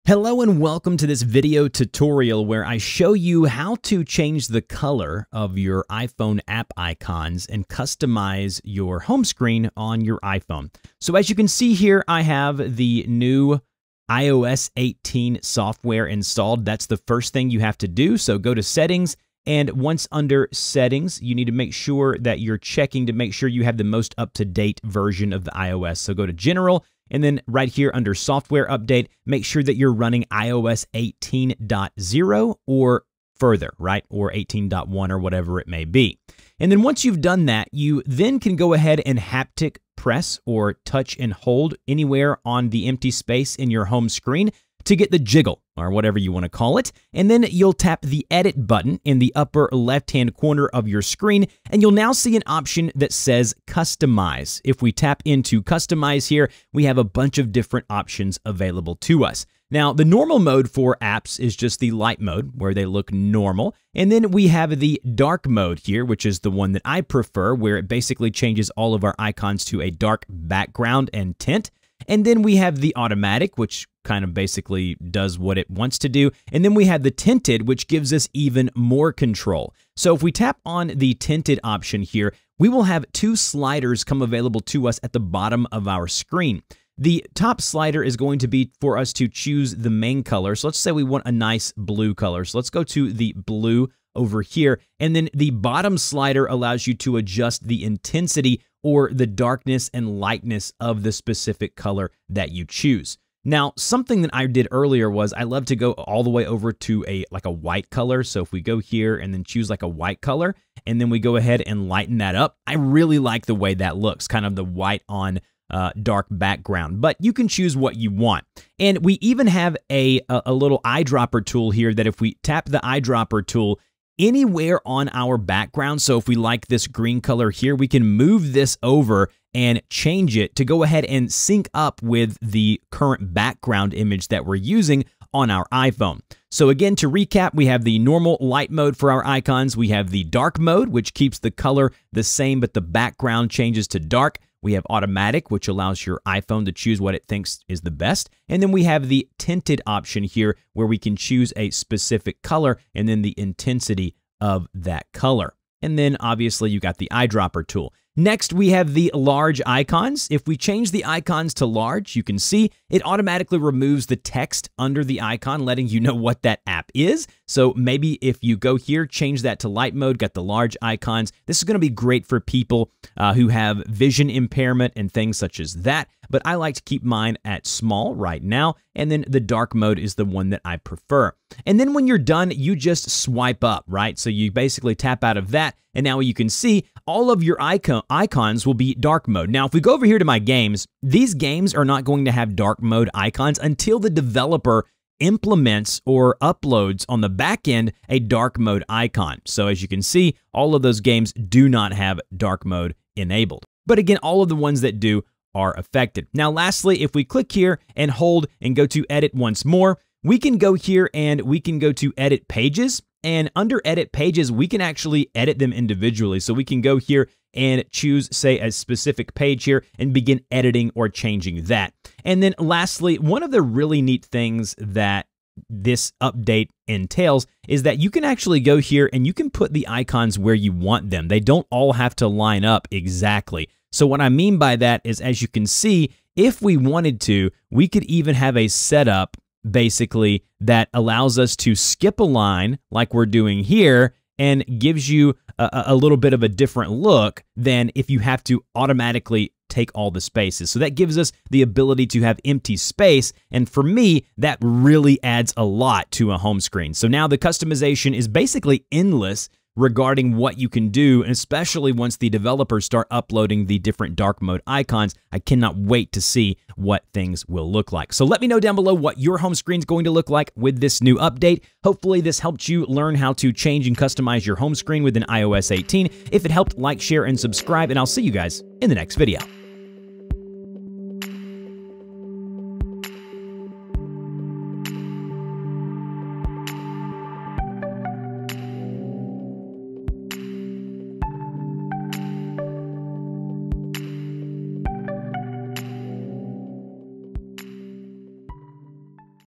Hello and welcome to this video tutorial where I show you how to change the color of your iPhone app icons and customize your home screen on your iPhone. So as you can see here, I have the new iOS 18 software installed. That's the first thing you have to do. So go to Settings, and once under Settings, you need to make sure that you're checking to make sure you have the most up-to-date version of the iOS. So go to General, and then right here under Software Update, make sure that you're running iOS 18.0 or further, right? Or 18.1 or whatever it may be. And then once you've done that, you then can go ahead and haptic press or touch and hold anywhere on the empty space in your home screen to get the jiggle, or whatever you want to call it, and then you'll tap the Edit button in the upper left-hand corner of your screen, and you'll now see an option that says Customize. If we tap into Customize here, we have a bunch of different options available to us. Now, the normal mode for apps is just the light mode, where they look normal, and then we have the dark mode here, which is the one that I prefer, where it basically changes all of our icons to a dark background and tint. And then we have the automatic, which kind of basically does what it wants to do. And then we have the tinted, which gives us even more control. So if we tap on the tinted option here, we will have two sliders come available to us at the bottom of our screen. The top slider is going to be for us to choose the main color. So let's say we want a nice blue color. So let's go to the blue over here. And then the bottom slider allows you to adjust the intensity or the darkness and lightness of the specific color that you choose. Now, something that I did earlier was I love to go all the way over to a white color. So if we go here and then choose like a white color, and then we go ahead and lighten that up, I really like the way that looks, kind of the white on dark background, but you can choose what you want. And we even have a little eyedropper tool here that if we tap the eyedropper tool anywhere on our background, so if we like this green color here, we can move this over and change it to go ahead and sync up with the current background image that we're using on our iPhone. So again, to recap, we have the normal light mode for our icons. We have the dark mode, which keeps the color the same, but the background changes to dark. We have automatic, which allows your iPhone to choose what it thinks is the best. And then we have the tinted option here, where we can choose a specific color and then the intensity of that color. And then obviously you got the eyedropper tool. Next, we have the large icons. If we change the icons to large, you can see it automatically removes the text under the icon, letting you know what that app is. So maybe if you go here, change that to light mode, got the large icons. This is going to be great for people who have vision impairment and things such as that. But I like to keep mine at small right now. And then the dark mode is the one that I prefer. And then when you're done, you just swipe up, right? So you basically tap out of that. And now you can see all of your icons will be dark mode. Now, if we go over here to my games, these games are not going to have dark mode icons until the developer implements or uploads on the back end a dark mode icon. So as you can see, all of those games do not have dark mode enabled. But again, all of the ones that do are affected. Now, lastly, if we click here and hold and go to edit once more, we can go here and we can go to edit pages. And under edit pages, we can actually edit them individually. So we can go here and choose, say, a specific page here and begin editing or changing that. And then lastly, one of the really neat things that this update entails is that you can actually go here and you can put the icons where you want them. They don't all have to line up exactly. So what I mean by that is, as you can see, if we wanted to, we could even have a setup basically that allows us to skip a line like we're doing here and gives you a little bit of a different look than if you have to automatically take all the spaces. So that gives us the ability to have empty space, and for me, that really adds a lot to a home screen. So now the customization is basically endless regarding what you can do, and especially once the developers start uploading the different dark mode icons. I cannot wait to see what things will look like. So let me know down below what your home screen is going to look like with this new update. Hopefully this helped you learn how to change and customize your home screen within iOS 18. If it helped, like, share, and subscribe, and I'll see you guys in the next video.